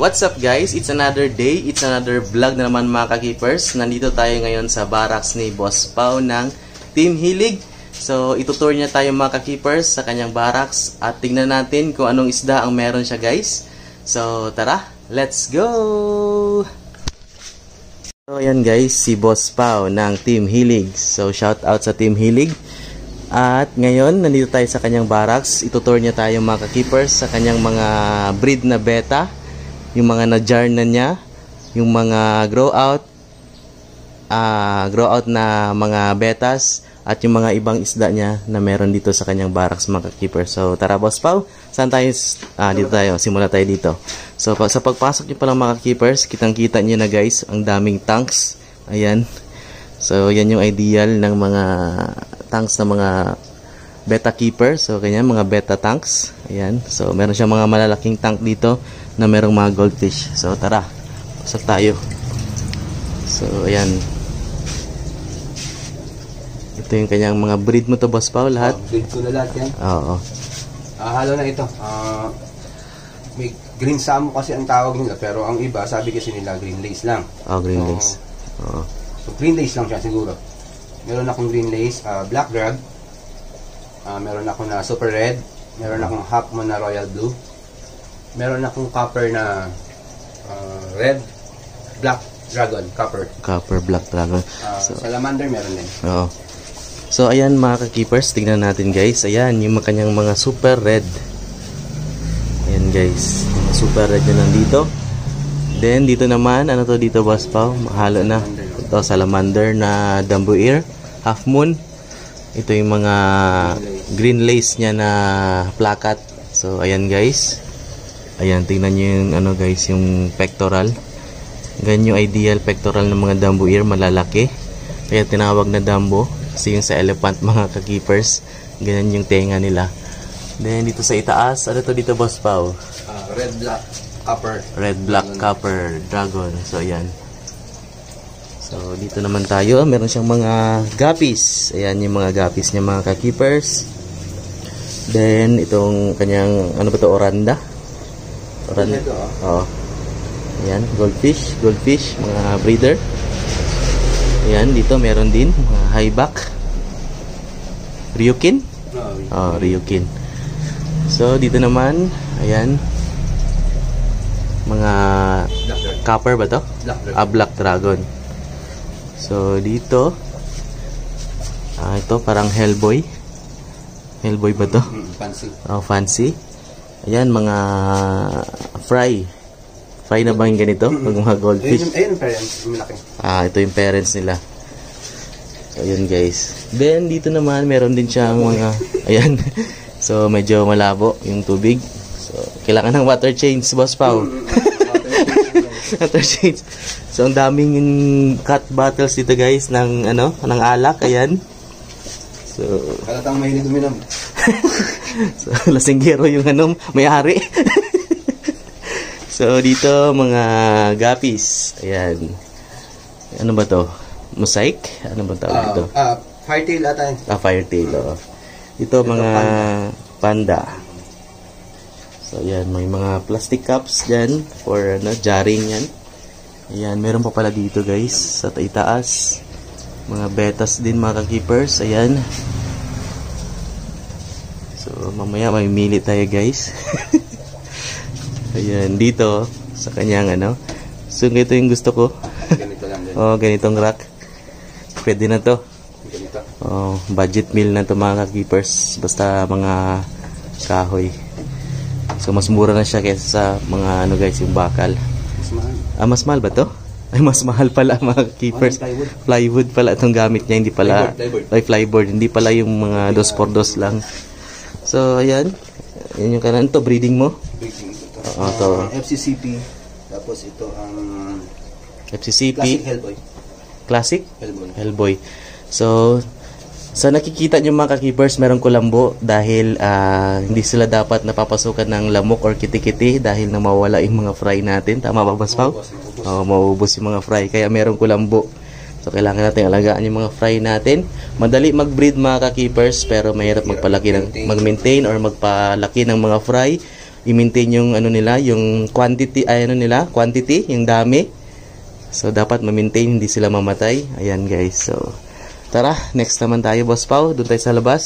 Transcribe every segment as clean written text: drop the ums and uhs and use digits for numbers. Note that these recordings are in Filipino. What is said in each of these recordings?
What's up guys? It's another day, it's another vlog na naman mga ka-keepers. Nandito tayo ngayon sa barracks ni Boss Pao ng Team Hilig. So itutour niya tayo mga ka-keepers sa kanyang barracks at tingnan natin kung anong isda ang meron siya guys. So tara, let's go! So ayan guys, si Boss Pao ng Team Hilig. So shout out sa Team Hilig. At ngayon, nandito tayo sa kanyang barracks. Itutour niya tayo mga ka-keepers sa kanyang mga breed na beta. Yung mga na-jar na niya. Yung mga grow out na mga betas. At yung mga ibang isda niya na meron dito sa kanyang barracks mga ka-keepers. So tara Boss Pao, saan tayo? Dito tayo, simula tayo dito. So sa pagpasok niyo pa lang mga ka-keepers, kitang-kita niyo na guys, ang daming tanks. Ayan. So yan yung ideal ng mga tanks na mga beta keeper. So ganyan, mga beta tanks. Ayan. So meron siyang mga malalaking tank dito na merong mga goldfish. So tara, pasok tayo. So ayan. Ito yung kanyang mga breed mo to Boss Pao, lahat? Breed ko na lahat yan. Oo. Halo na ito. May green samo kasi ang tawag nila, pero ang iba sabi kasi nila green lace lang. Oh, green lace. Oo. So green lace lang siya siguro. Meron akong green lace, black drag. Meron ako na super red. Meron akong half moon na royal blue. Meron akong copper na red, black dragon, copper. Copper, black dragon. Salamander meron din. Oo. So ayan mga ka-keepers, tignan natin guys. Ayan yung kanyang mga super red. Ayan guys, mga super red na nandito. Then dito naman, ano to dito Boss Pao? Mahalo na. Ito salamander na dambuir, half moon. Ito yung mga green lace niya na plakat. So ayan guys. Ayan, tingnan niyo yung ano guys, yung pectoral. Ganyan yung ideal pectoral ng mga dambuir, malalaki. Kaya tinawag na dambo. Kasi yung sa elephant mga ka-keepers, ganyan yung tenga nila. Then dito sa itaas, ano to dito Boss Pao? Red, black, copper. Red, black, copper, dragon. So ayan. So dito naman tayo, meron siyang mga guppies. Ayan yung mga guppies niya mga ka-keepers. Then itong kanyang, ano ba to, oranda? Oranda. Oo. Ayan, goldfish, mga breeder. Ayan, dito meron din mga highback. Ryukin? Oh, Ryukin. So dito naman, ayan, mga copper ba to? Black dragon. So dito, ito parang Hellboy. Hellboy ba to? Fancy. Oh, fancy. Ayan, mga fry. Fry na ba yung ganito? Pag mga goldfish. Ayun yung parents, yung malaki. Ito yung parents nila. So, ayun guys. Then, dito naman, meron din siyang mga, ayan. So, medyo malabo yung tubig. So, kailangan ng water change, Boss Pao. Water change. So, ang daming cut bottles dito guys, ng, ng alak, ayan. So, kalatang mahilig uminom. So, lasinggero yung may-ari. So, dito mga guppies. Ayan. Ano ba to? Mosaic? Ano ba tawag dito? Firetail ata. Firetail. Oh. Dito mga panda. So, ayan. May mga plastic cups dyan for jarring yan. Ayan. Meron pa pala dito guys. Sa itaas. Mga betas din mga ka-keepers. Ayan. So, mamaya mamimili tayo guys. Ayan, dito sa kanyang so ito yung gusto ko. Ganito lang din. Oh, ganitong rack. Pwede na to. Ganito. Oh, budget meal na to mga keepers. Basta mga kahoy. So mas mura na siya kaysa sa mga guys, yung bakal. Mas mahal. Mas mahal ba to? Ay, mas mahal pala mga keepers. Plywood pala itong gamit niya, hindi pala flyboard. Hindi pala yung mga 2x2 lang. So ayan. Yan yung kanan to, breeding mo. Breeding. FCCP. Tapos ito ang FCCP. Classic Hellboy. Classic? Hellboy. So, sa nakikita nyo mga ka-keepers, merong kulambo dahil hindi sila dapat napapasukan ng lamok or kiti-kiti dahil na mawala yung mga fry natin. Tama ba, Boss Pao? Mauubos yung mga fry. Kaya merong kulambo. So, kailangan natin alagaan yung mga fry natin. Madali mag-breed mga ka-keepers, pero mahirap mag-maintain or magpalaki ng mga fry. i-maintain yung ano nila, yung quantity, ay ano nila, quantity, yung dami. So dapat ma-maintain, hindi sila mamatay. Ayan guys. So tara, next naman tayo, Boss Pao. Doon tayo sa labas.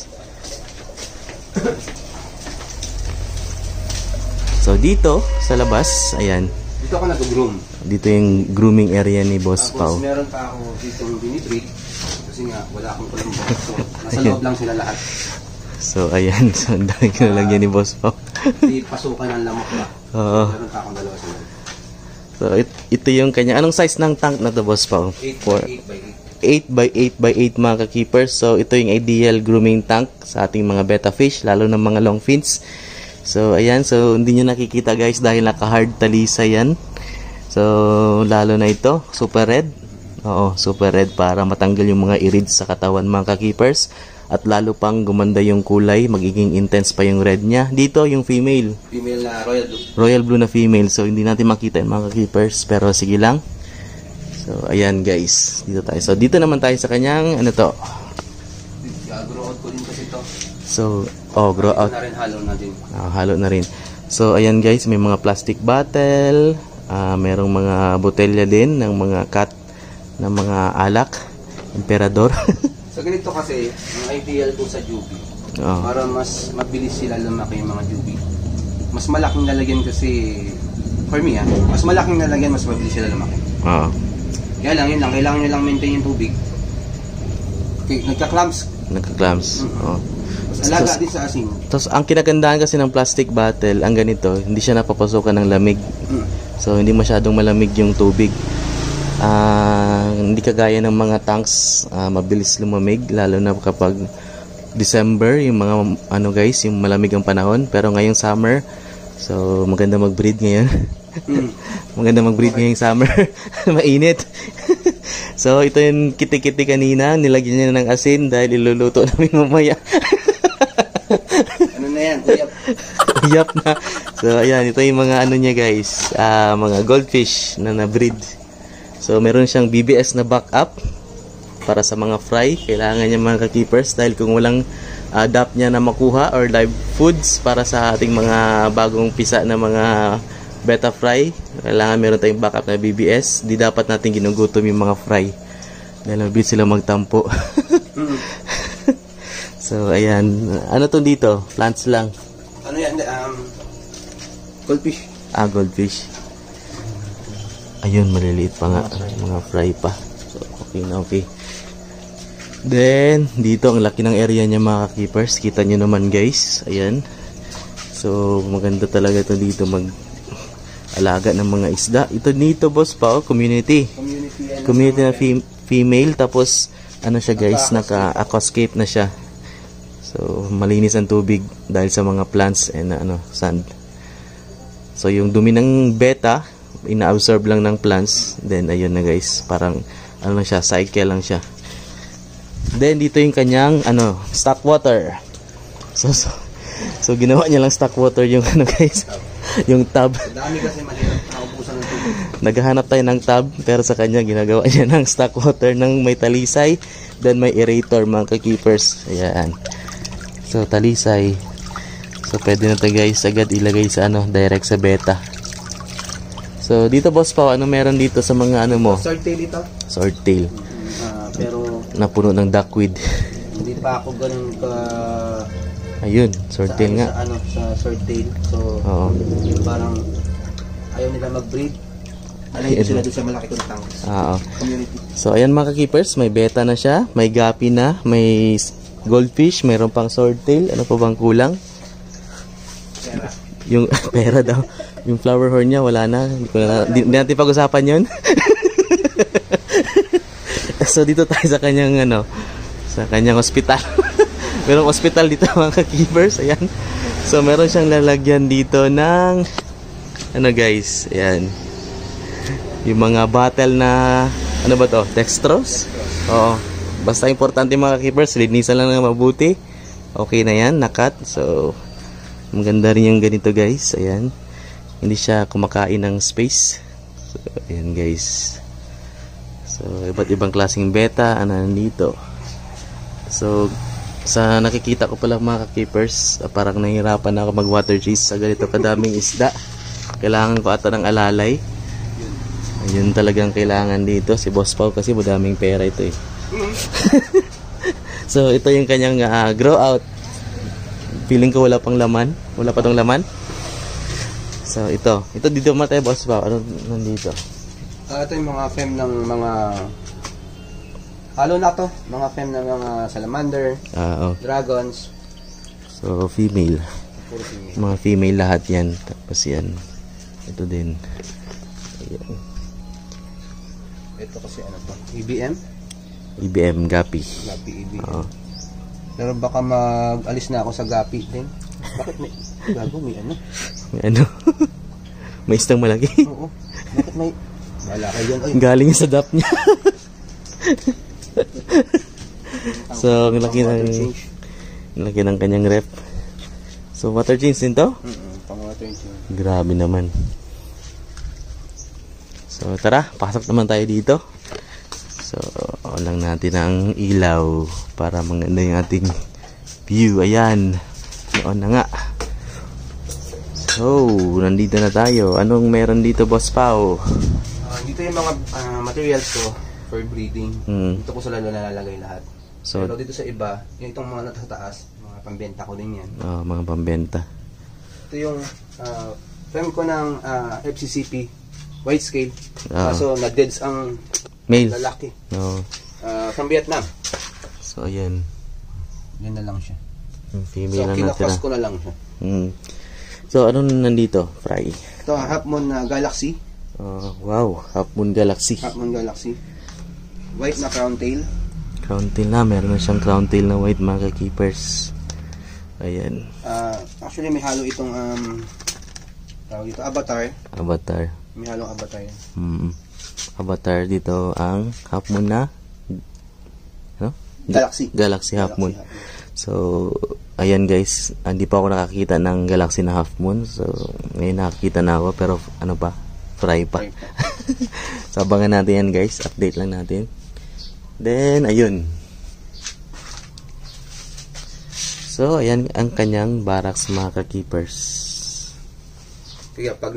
So dito sa labas, ayan. Dito ako nag-groom. Dito yung grooming area ni Boss Pao. Tapos meron pa ako dito yung binibreed. Kasi nga, wala akong kulambo. So, nasa loob lang sila lahat. So, ayan. So, ang dami ko nalagyan ni Boss Pao. Hindi pasukan ng lamok ba? Oo. Meron pa akong dalawa sila. So, ito yung kanya. Anong size ng tank na to, Boss Pao? 8 by 8 by 8. 8 by 8 by 8 mga ka-keepers. So, ito yung ideal grooming tank sa ating mga betta fish, lalo ng mga long fins. So, ayan. So, hindi nyo nakikita guys dahil naka-hard talisa yan. So, lalo na ito, super red. Oo, super red para matanggal yung mga irids sa katawan mga ka-keepers. At lalo pang gumanda yung kulay, magiging intense pa yung red niya. Dito, yung female. Female na royal blue. Royal blue na female. So, hindi natin makita yung mga ka-keepers. Pero, sige lang. So, ayan guys. Dito tayo. So, dito naman tayo sa kanyang, ano to? Grow out ko din kasi ito. So, grow out. Na rin, halo na din. Halo na rin. So, ayan guys, may mga plastic bottle. Merong mga botelya din ng mga cut ng mga alak. Emperador. So, ganito kasi, ang ideal po sa juvie. Oh. Para mas mabilis sila lumaki yung mga juvie. Mas malaking lalagyan kasi, for me mas malaking lalagyan, mas mabilis sila lumaki. Oo. Kaya lang, yun lang. Kailangan nyo lang maintain yung tubig. Okay, nagka-clamps. Nagka-clamps. Oo. Alaga din sa asin. Tapos, ang kinagandahan kasi ng plastic bottle, ang ganito, hindi siya napapasukan ng lamig. So, hindi masyadong malamig yung tubig. Hindi kagaya ng mga tanks, mabilis lumamig, lalo na kapag December, yung mga, ano guys, yung malamig ang panahon. Pero ngayong summer, so, maganda mag-breed ngayon. Maganda mag-breed ngayong summer. Mainit. So, ito yung kiti-kiti kanina, nilagyan niya ng asin dahil iluluto namin mamaya. Ano na yan? Uyap. Uyap na. So, ayan. Ito yung mga ano niya guys. Mga goldfish na na-breed. So, meron siyang BBS na backup para sa mga fry. Kailangan niya mga ka-keepers dahil kung walang adapt niya na makuha or live foods para sa ating mga bagong pisa na mga betta fry, kailangan meron tayong backup na BBS. Di dapat natin ginugutom yung mga fry dahil mabilis sila magtampo. So, ayan. Ano to dito? Plants lang. Ano yan? Goldfish. Goldfish. Ayun, maliliit pa nga. Mga fry pa. So, okay na okay. Then, dito, ang laki ng area niya mga keepers. Kita nyo naman guys. Ayan. So, maganda talaga ito dito mag-alaga ng mga isda. Ito dito, Boss Pao, community. Community na female. Tapos, ano siya guys, naka-aquascape na siya. So, malinis ang tubig dahil sa mga plants and sand. So, yung dumi ng betta, ina-absorb lang ng plants. Then, ayun na guys. Parang, ano lang siya, cycle lang siya. Then, dito yung kanyang, stock water. So ginawa niya lang stock water yung, guys, yung tub. Dami kasi mahirap naubusan ng tubig. Naghahanap tayo ng tub, pero sa kanya, ginagawa niya ng stock water ng may talisay. Then, may aerator, mga ka-keepers. Ayan. So, talisay. So, pwede na ito guys, agad ilagay sa direct sa betta. So, dito Boss Pao, ano meron dito sa mga mo? Swordtail ito? Swordtail. Pero, napuno ng duckweed. hindi pa ako ganun ka... Ayun, swordtail nga. Sa swordtail. So, parang ayaw nila mag-breed. Alayin sila doon sa malaki kong tanks. Community. So, ayan mga ka-keepers, may betta na siya, may guppy na, may goldfish, mayroon pang swordtail. Ano pa bang kulang? Pera. Yung pera daw. Yung flower horn niya, wala na. Hindi natin pag-usapan yun. So, dito tayo sa kanyang, sa kanyang hospital. Merong hospital dito mga ka-keepers. Ayan. So, meron siyang lalagyan dito ng, guys, ayan. Yung mga bottle na, ano ba to? Dextrose? Oo. Basta importante mga ka-keepers, linisan lang na mabuti. Okay na yan, nakat. So, maganda rin yung ganito guys. Ayan. Hindi siya kumakain ng space. So, ayan guys. So, iba't ibang klaseng betta nandito. So, Sa nakikita ko pala mga ka-keepers, parang nahihirapan ako mag-water chase sa ganito kadaming isda. Kailangan ko ata ng alalay. Ayun talagang kailangan dito. Si Boss Pao kasi madaming pera ito eh. So ito yung kanyang grow out. Feeling ko wala pang laman. Wala pa tong laman. So ito dito matay Boss Pao. Ano nandito? Ito yung mga fem ng mga halo na to. Mga fem ng mga salamander, dragons. So female. Puro female. Mga female lahat yan. Tapos yan. Ito din. Ayan. Ito kasi ano to? EBM? EBM Gapi. Gapi EBM. Pero baka mag-alis na ako sa Gapi din. Bakit may gago? May ano? May ano? May istang malaki. Oo. Bakit may wala kayo yun? Oy. Galing sa dap niya. So, ang laki ng kanyang rep. So, water change din to? Pang water change. Grabe naman. So, tara. Pasok naman tayo dito. So, on lang natin ang ilaw para maganda yung ating view. Ayan. Noon na nga. So, nandito na tayo. Anong meron dito, Boss Pao? Dito yung mga materials ko for breeding. Dito ko sila nalalagay lahat. So, pero dito sa iba, yung itong mga nasa taas, mga pambenta ko din yan. Mga pambenta. Ito yung frame ko ng FCCP white scale. Kaso na-deads ang male lalaki. From Vietnam. So, ayan. Yan na lang siya. Female so, kinakas ko na lang siya. So, ano nandito? Fry. Ito, Half Moon Galaxy. Wow, Half Moon Galaxy. Half Moon Galaxy. White na crown tail. Crown tail na. Meron na siyang crown tail na white mga keepers. Ayan. Actually, may halo itong tawag dito, avatar. Avatar. May halong avatar yan. Avatar dito ang Half Moon na ano? Galaxy Half Moon. So, ayan guys, hindi pa ako nakakita ng Galaxy na Half Moon. So, ngayon nakakita na ako pero ano pa? Fry pa. So, abangan natin yan guys. Update lang natin. Then, ayun. So, ayan ang kanyang barracks mga ka-keepers. Kaya pag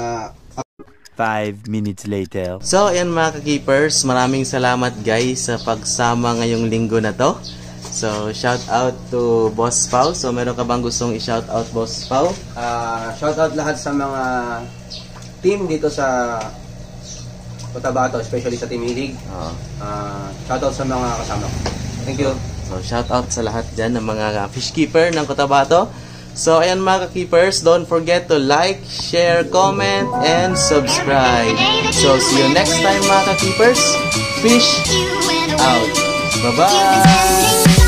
5 minutes later. So, ayan mga ka-keepers. Maraming salamat guys sa pagsama ngayong linggo na to. So, shout out to Boss Pao. So, meron ka bang gustong i-shout out Boss Pao? Shout out lahat sa mga team dito sa Cotabato, especially sa Team Hilig. Shout out sa mga kasama ko. Thank you. So, shout out sa lahat dyan ng mga fish keeper ng Cotabato. So, ayan mga ka-keepers, don't forget to like, share, comment, and subscribe. So, see you next time mga ka-keepers. Fish out. Bye-bye!